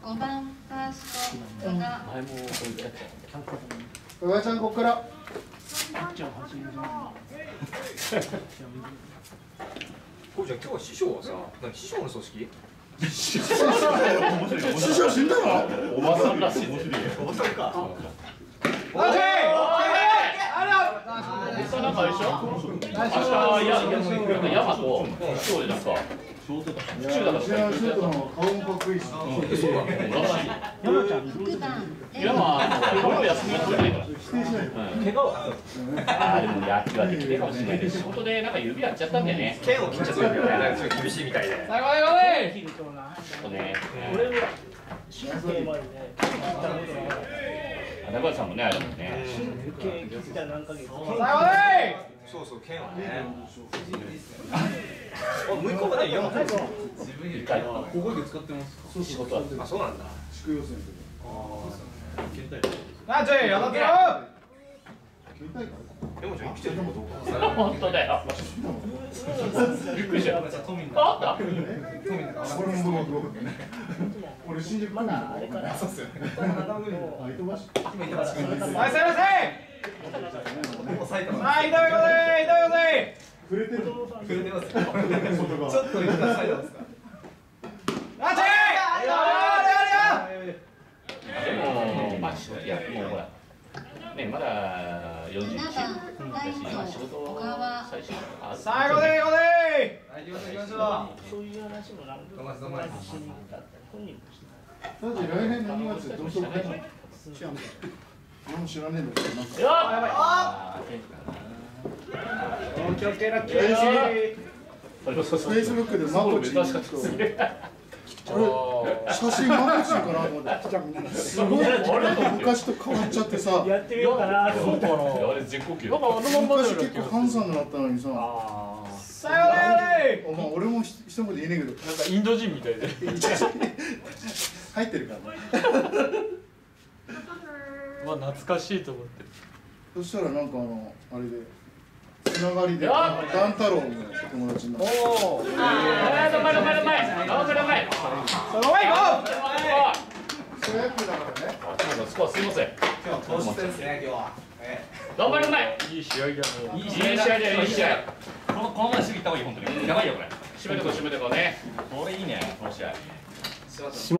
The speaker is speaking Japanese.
5番ファースト加賀。 前も置いてあった。 加賀ちゃんここからこうちゃん今日は師匠はさ、何師匠の組織？ 師匠死んだの？ おばさんらしい。 おばさんか。 なんかあれでしょ？明日山と師匠でなんか府中だからシュートの顔もかっこいいし。 そうなの？ らしい。 6番山これを休み取れないから。 怪我は？ ああでも野球はできるかもしれないけど仕事でなんか指やっちゃったんだよね。 剣を切っちゃったんだよね。なんかちょっと厳しいみたいで。 最後最後ね。そうね。中さんもねあれもね。 そうそう剣はね。向こうまで山田。 一回ここで使ってます。仕事は。 あ、そうなんだ。 地区予選とあ、じゃあやがってよ。 山ちゃん生きてるのかどうか。 本当だよ。びっくりした。あった。 か。俺新宿まだあれから。そうっすよね。あ、糸橋。 はい、すいません。はい、いただきます。 触れてる。 触れてます。ちょっと言ったサイドですか。 あ、ちでもまあいやもうほらねまだ41だし今仕事最初最後で行こうぜ。 はい、行きましょう。 そういう話もなんかどうもしにくかったり本人もしない。 だって来年の2月でどうしようか。俺も知らねえんだけどなんか。 やばい。 オッケーオッケーラッキー。 フェイスブックでマコチンと写真マコチンかなと思ってすごい昔と変わっちゃってさやってみようかなと思ったあれ絶好調。 昔結構ハンサムだったのにささよなら。 まあ俺も一言言えねえけどなんかインド人みたいで入ってるからねまあ懐かしいと思ってそしたらなんかあれでつながりでダン太郎の友達になっておお頑張れその前行こそう野球だからねスコアすいません。 今日は投手戦ですね、今日は。 頑張れうまい。 ういい試合だねいい試合だよいい試合。このまま過ぎた方がいい本当に。やばいよこれ。締めてこうね。これいいねこの試合。